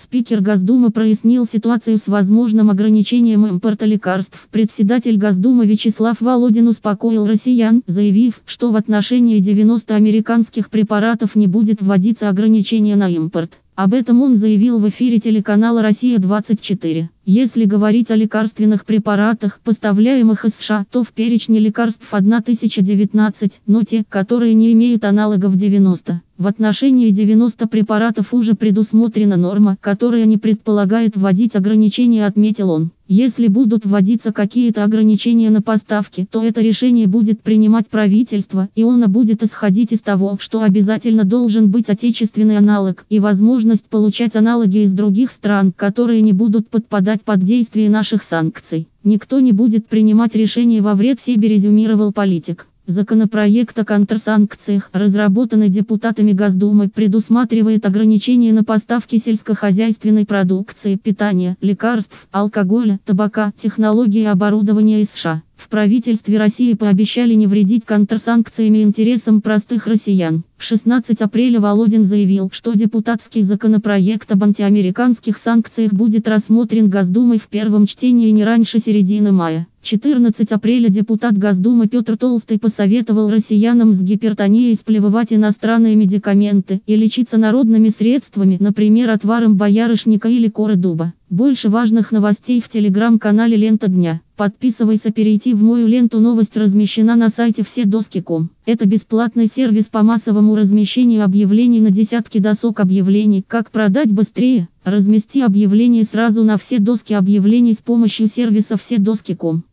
Спикер Госдумы прояснил ситуацию с возможным ограничением импорта лекарств. Председатель Госдумы Вячеслав Володин успокоил россиян, заявив, что в отношении 90 американских препаратов не будет вводиться ограничение на импорт. Об этом он заявил в эфире телеканала «Россия-24». Если говорить о лекарственных препаратах, поставляемых из США, то в перечне лекарств 1019, но те, которые не имеют аналогов 90. В отношении 90 препаратов уже предусмотрена норма, которая не предполагает вводить ограничения, отметил он. Если будут вводиться какие-то ограничения на поставки, то это решение будет принимать правительство, и оно будет исходить из того, что обязательно должен быть отечественный аналог и возможность получать аналоги из других стран, которые не будут подпадать под действие наших санкций. Никто не будет принимать решения во вред себе, резюмировал политик. Законопроект о контрсанкциях, разработанный депутатами Госдумы, предусматривает ограничения на поставки сельскохозяйственной продукции, питания, лекарств, алкоголя, табака, технологий и оборудования из США. В правительстве России пообещали не вредить контрсанкциями интересам простых россиян. В 16 апреля Володин заявил, что депутатский законопроект об антиамериканских санкциях будет рассмотрен Госдумой в первом чтении не раньше середины мая. 14 апреля депутат Госдумы Петр Толстый посоветовал россиянам с гипертонией сплевывать иностранные медикаменты и лечиться народными средствами, например, отваром боярышника или коры дуба. Больше важных новостей в телеграм-канале «Лента дня». Подписывайся, перейти в мою ленту. Новость размещена на сайте вседоски.ком. Это бесплатный сервис по массовому размещению объявлений на десятки досок объявлений. Как продать быстрее? Размести объявление сразу на все доски объявлений с помощью сервиса вседоски.ком.